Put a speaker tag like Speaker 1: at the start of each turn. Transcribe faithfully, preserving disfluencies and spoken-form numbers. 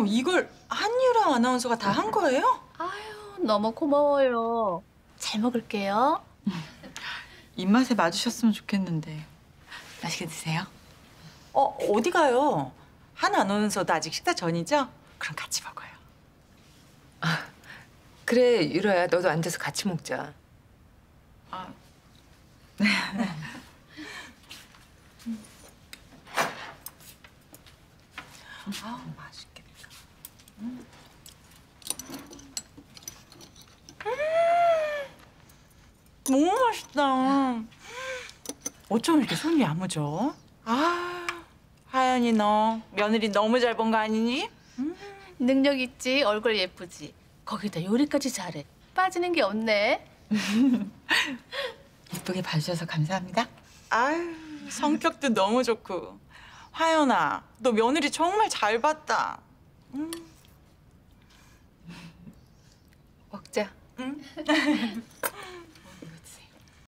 Speaker 1: 이걸 한유라 아나운서가 다 한 거예요?
Speaker 2: 아유, 너무 고마워요. 잘 먹을게요.
Speaker 1: 입맛에 맞으셨으면 좋겠는데. 맛있게 드세요. 어, 어디 가요? 한 아나운서도 아직 식사 전이죠? 그럼 같이 먹어요.
Speaker 3: 아, 그래, 유라야. 너도 앉아서 같이 먹자.
Speaker 1: 아, 네. 아, 맛있겠다. 음. 너무 맛있다. 어쩜 이렇게 손이 야무져? 아, 하연이 너 며느리 너무 잘 본 거 아니니?
Speaker 2: 음. 능력 있지, 얼굴 예쁘지. 거기다 요리까지 잘해. 빠지는 게 없네.
Speaker 1: 예쁘게 봐주셔서 감사합니다. 아유, 성격도 너무 좋고. 하연아, 너 며느리 정말 잘 봤다. 음.
Speaker 3: 먹자.
Speaker 1: 응?